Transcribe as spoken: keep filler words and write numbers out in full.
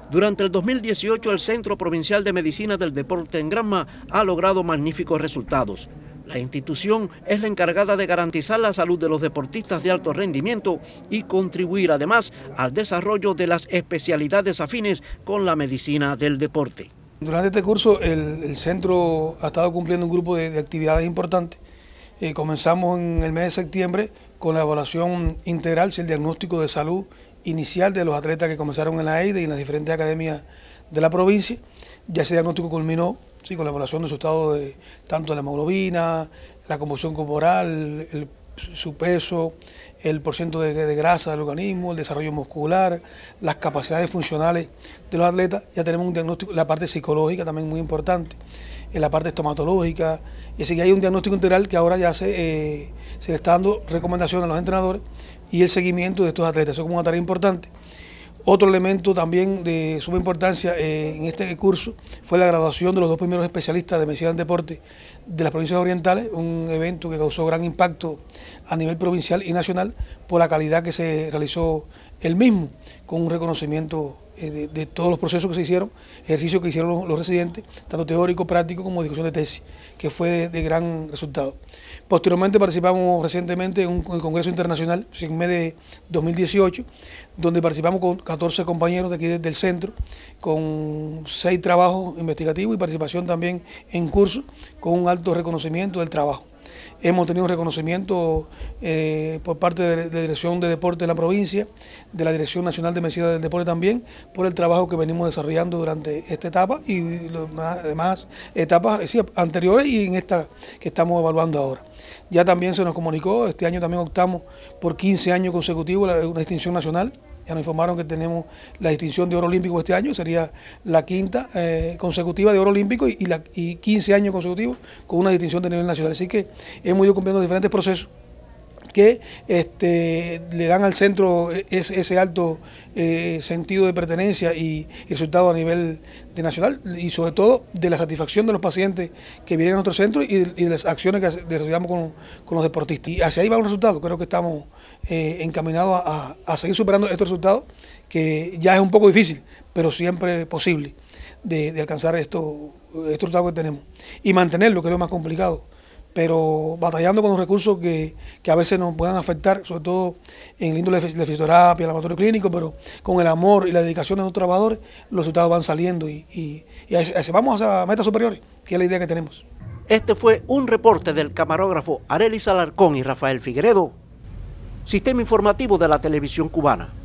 Durante el dos mil dieciocho, el Centro Provincial de Medicina del Deporte en Granma ha logrado magníficos resultados. La institución es la encargada de garantizar la salud de los deportistas de alto rendimiento y contribuir además al desarrollo de las especialidades afines con la medicina del deporte. Durante este curso el, el centro ha estado cumpliendo un grupo de, de actividades importantes. Eh, comenzamos en el mes de septiembre con la evaluación integral, el diagnóstico de salud inicial de los atletas que comenzaron en la EIDE y en las diferentes academias de la provincia. Ya ese diagnóstico culminó sí, con la evaluación de su estado de tanto de la hemoglobina, la composición corporal, el, su peso, el porcentaje de, de grasa del organismo, el desarrollo muscular, las capacidades funcionales de los atletas. Ya tenemos un diagnóstico, la parte psicológica también muy importante, en la parte estomatológica, y así que hay un diagnóstico integral que ahora ya se, eh, se le está dando recomendaciones a los entrenadores y el seguimiento de estos atletas. Eso es como una tarea importante. Otro elemento también de suma importancia eh, en este curso fue la graduación de los dos primeros especialistas de medicina del deporte de las provincias orientales, un evento que causó gran impacto a nivel provincial y nacional por la calidad que se realizó el mismo, con un reconocimiento eh, de, de todos los procesos que se hicieron, ejercicios que hicieron los, los residentes, tanto teórico, práctico como discusión de tesis, que fue de, de gran resultado. Posteriormente participamos recientemente en un en el Congreso Internacional, en mes de dos mil dieciocho, donde participamos con catorce compañeros de aquí del centro, con seis trabajos investigativos y participación también en cursos, con un alto reconocimiento del trabajo. Hemos tenido un reconocimiento eh, por parte de la Dirección de Deporte de la provincia, de la Dirección Nacional de Medicina del Deporte también, por el trabajo que venimos desarrollando durante esta etapa y las demás etapas sí, anteriores y en esta que estamos evaluando ahora. Ya también se nos comunicó, este año también optamos por quince años consecutivos una distinción nacional. Ya nos informaron que tenemos la distinción de oro olímpico este año, sería la quinta eh, consecutiva de oro olímpico y, y, la, y quince años consecutivos con una distinción de nivel nacional. Así que hemos ido cumpliendo diferentes procesos que este, le dan al centro ese, ese alto eh, sentido de pertenencia y, y resultado a nivel de nacional y sobre todo de la satisfacción de los pacientes que vienen a nuestro centro y de, y de las acciones que desarrollamos con, con los deportistas. Y hacia ahí va un resultado, creo que estamos eh, encaminados a, a seguir superando estos resultados, que ya es un poco difícil, pero siempre posible de, de alcanzar esto, estos resultados que tenemos y mantenerlo, que es lo más complicado, pero batallando con los recursos que, que a veces nos puedan afectar, sobre todo en el índole de fisioterapia, el laboratorio clínico, pero con el amor y la dedicación de los trabajadores, los resultados van saliendo y, y, y a, a, vamos a metas superiores, que es la idea que tenemos. Este fue un reporte del camarógrafo Arelis Alarcón y Rafael Figueredo, Sistema Informativo de la Televisión Cubana.